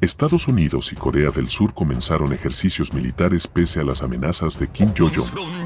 Estados Unidos y Corea del Sur comenzaron ejercicios militares pese a las amenazas de Kim Jong-un.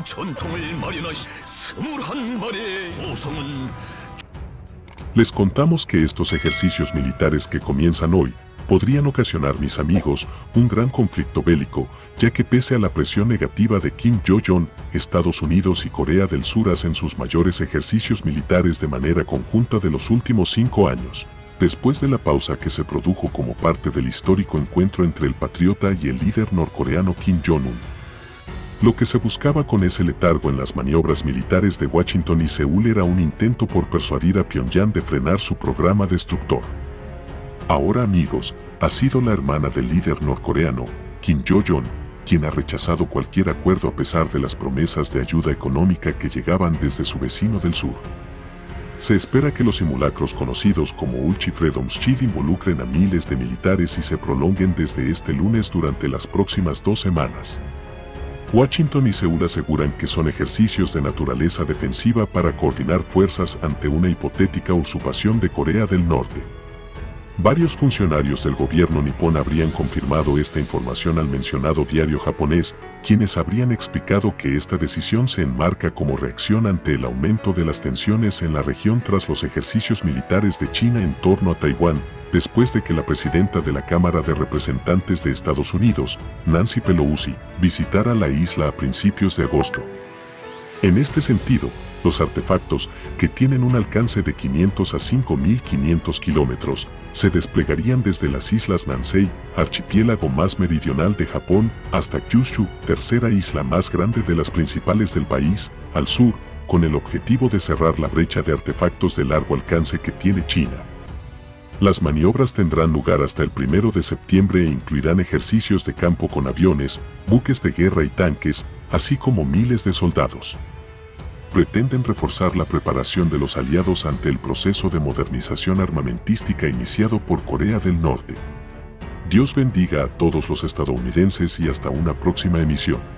Les contamos que estos ejercicios militares que comienzan hoy podrían ocasionar, mis amigos, un gran conflicto bélico, ya que pese a la presión negativa de Kim Jong-un, Estados Unidos y Corea del Sur hacen sus mayores ejercicios militares de manera conjunta de los últimos 5 años. Después de la pausa que se produjo como parte del histórico encuentro entre el patriota y el líder norcoreano Kim Jong-un. Lo que se buscaba con ese letargo en las maniobras militares de Washington y Seúl era un intento por persuadir a Pyongyang de frenar su programa destructor. Ahora, amigos, ha sido la hermana del líder norcoreano, Kim Jong-un, quien ha rechazado cualquier acuerdo a pesar de las promesas de ayuda económica que llegaban desde su vecino del sur. Se espera que los simulacros conocidos como Ulchi Freedom Shield involucren a miles de militares y se prolonguen desde este lunes durante las próximas 2 semanas. Washington y Seúl aseguran que son ejercicios de naturaleza defensiva para coordinar fuerzas ante una hipotética usurpación de Corea del Norte. Varios funcionarios del gobierno nipón habrían confirmado esta información al mencionado diario japonés, quienes habrían explicado que esta decisión se enmarca como reacción ante el aumento de las tensiones en la región tras los ejercicios militares de China en torno a Taiwán, después de que la presidenta de la Cámara de Representantes de Estados Unidos, Nancy Pelosi, visitara la isla a principios de agosto. En este sentido, los artefactos, que tienen un alcance de 500 a 5.500 kilómetros, se desplegarían desde las islas Nansei, archipiélago más meridional de Japón, hasta Kyushu, tercera isla más grande de las principales del país, al sur, con el objetivo de cerrar la brecha de artefactos de largo alcance que tiene China. Las maniobras tendrán lugar hasta el 1 de septiembre e incluirán ejercicios de campo con aviones, buques de guerra y tanques, así como miles de soldados. Pretenden reforzar la preparación de los aliados ante el proceso de modernización armamentística iniciado por Corea del Norte. Dios bendiga a todos los estadounidenses y hasta una próxima emisión.